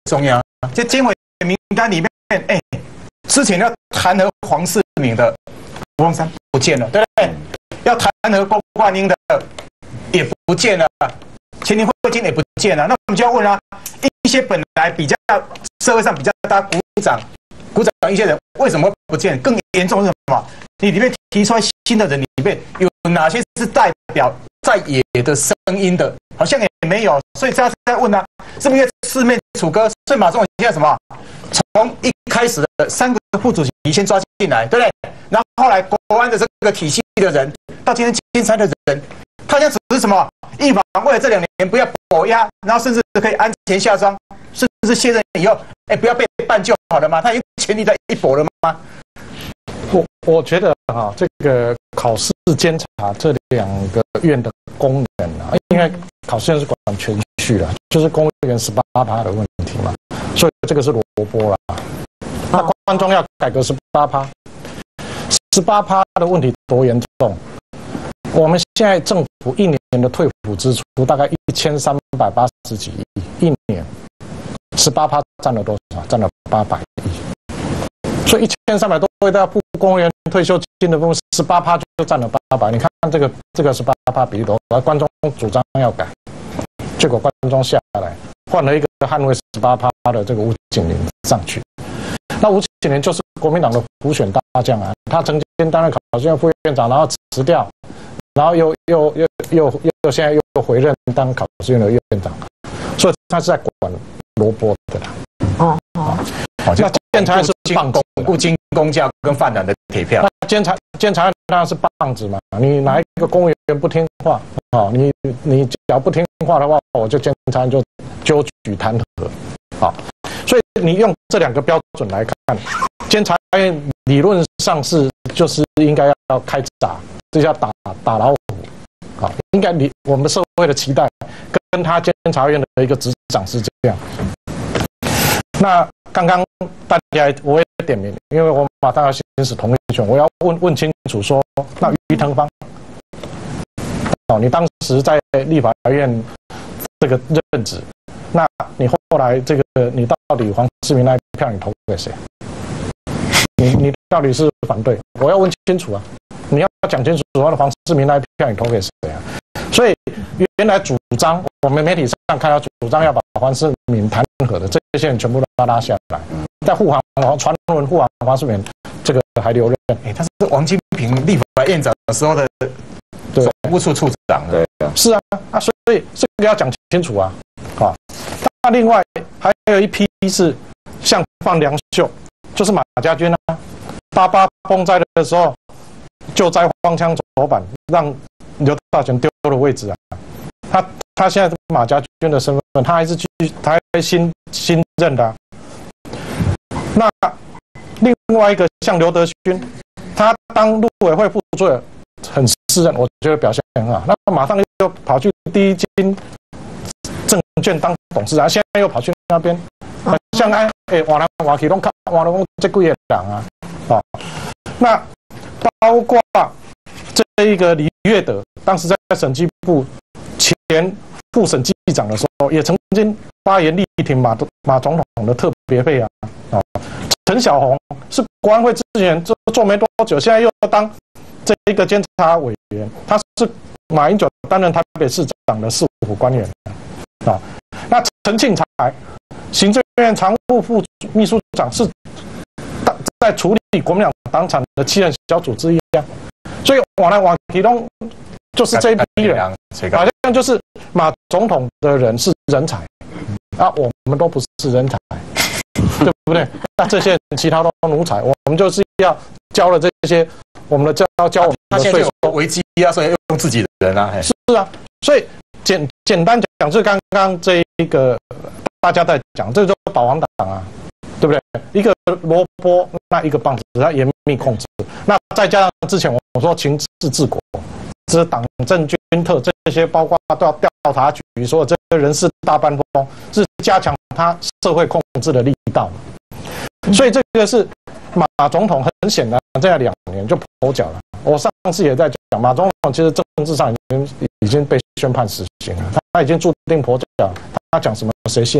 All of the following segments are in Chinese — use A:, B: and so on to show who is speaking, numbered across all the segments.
A: 重要。这监委名单里面，之前要弹劾黄世明的吴凤山不见了，对不对？要弹劾郭冠英的也不见了，前年会金也不见了。那我们就要问啦，一些本来比较社会上比较大家鼓掌一些人，为什么不见？更严重是什么？你里面提出来新的人里面有哪些是代表在野的声音的？好像也没有，所以大家在问啊，是不是因为四面楚歌？所以马总统现在什么？从一开始的3个副主席先抓进来，对不对？然后后来国安的这个体系的人，到今天监察的人，他现在只是什么？预防为了这2年不要跛押，然后甚至可以安全下庄，甚至卸任以后，不要被办就好了嘛？他已经全力在一搏了吗？
B: 我觉得这个考试监察这2个院的功能因为考试院是管全序啦，就是公务员18%的问题嘛，所以这个是萝卜啦。那关中要改革18%的问题多严重？我们现在政府1年的退辅支出大概1380几亿，1年18%占了多少？占了800亿。所以1300多位都要付公务员退休金的部分，18%就占了800。你看这个18%比例多少？关中主张要改，结果关中下来换了一个捍卫18%的这个吴景麟上去。那吴景麟就是国民党的普选大将啊，他曾经担任考试院副院长，然后辞掉，然后又现在又回任当考试院的院长，所以他是在管萝卜的啦。那监察是棒子，
A: 巩固军公教跟泛蓝的铁票。
B: 那监察当然是棒子嘛，你哪一个公务员不听话你只要不听话的话，我就监察就纠举弹劾所以你用这2个标准来看，监察院理论上就是应该要开闸，这叫打老虎应该我们社会的期待跟他监察院的一个执掌是这样。那刚刚大家我也点名，因为我马上要行使同意权，我要问清楚说，那于腾芳你当时在立法院这个任职，那你后来你到底黄世明那一票你投给谁？你到底是反对？我要问清楚啊！你要讲清楚，黄世明那一票你投给谁啊？所以原来主张我们媒体上看到主张要把黄世明弹劾的这些人全部都拉下来，在传闻护航黄世明这个还留任，
A: 他是王金平立法院长的时候的总务处处长，
B: 对，是啊，所以这个要讲清楚啊。那另外还有一批是像放梁秀，就是马家军88风灾的时候救灾荒腔走板，让刘大全丢了位置他现在马家军的身份，他还是新任的那另外一个像刘德勋，他当陆委会副主任很适任，我觉得表现很好。那马上又跑去第一金证券当董事长，现在又跑去那边，像换来换去拢换了这几个人那包括这一个李月德，当时在审计部前副审计长的时候，也曾经发言力挺马总统的特别费陈小红是国安会之前做没多久，现在又当这一个监察委员，他是马英九担任台北市长的市府官员那陈庆财行政院常务副秘书长是在处理国民党党产的7人小组之一所以往来往去都就是这一批人，好像就是马总统的人是人才我们都不是人才，对不对？那这些其他都奴才，我们就是要交了这些，我们的交我们的税收
A: 危机所以用自己的人
B: 是所以简单讲，就是刚刚这一个大家在讲，这就是保皇党对不对？一个萝卜，那一个棒子，它严密控制。那再加上之前我说情治治国，这是党政军特这些，包括调查局所有这些人事大班风，是加强他社会控制的力道。所以这个是马总统很显然在2年就跛脚了。我上次也在讲，马总统其实政治上已经被宣判死刑了，他已经注定跛脚，他讲什么谁信？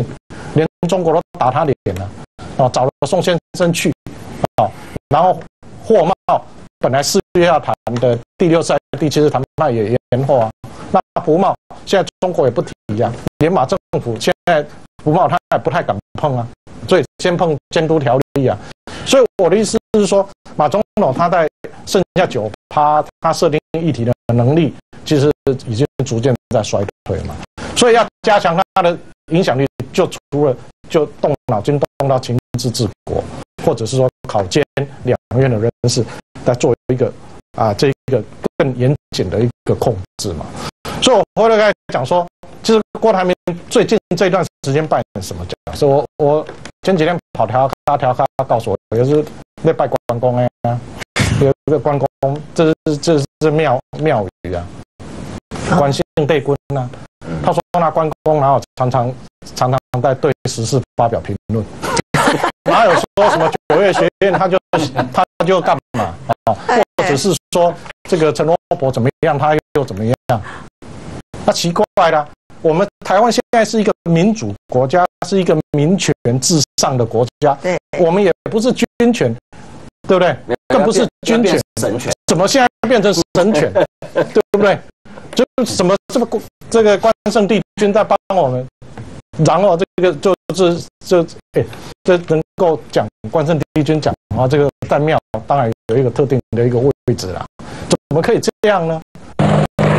B: 连中国都打他脸了，找了宋先生去，然后货贸本来4月要谈的第6次、第7次谈判也延后啊。那服贸现在中国也不提啊，连马政府现在服贸他也不太敢碰啊，所以先碰监督条例啊。所以我的意思是说，马总统他在剩下9%，他设定议题的能力其实已经逐渐在衰退嘛。所以要加强他的影响力，就除了就动脑筋动到情治治国，或者是说考监两院的人士来做一个这个更严谨的一个控制嘛。所以我回来刚才讲说，其实郭台铭最近这段时间扮演什么角色？我前几天跑调侃告诉我，也是在拜关公啊，有一个关公，这是庙宇啊，关姓帝君啊。他说那关公哪有常常在对时事发表评论，哪有说什么9月学院他就干嘛或者是说这个陈罗伯怎么样，他又怎么样？那奇怪了，我们台湾现在是一个民主国家，是一个民权至上的国家，对，我们也不是军权，对不对？更不是军权，神权，怎么现在变成神权？对不对？就什么这个关圣帝君在帮我们，然后这个这能够讲关圣帝君讲啊，这个在庙当然有一个特定的一个位置啦，怎么可以这样呢？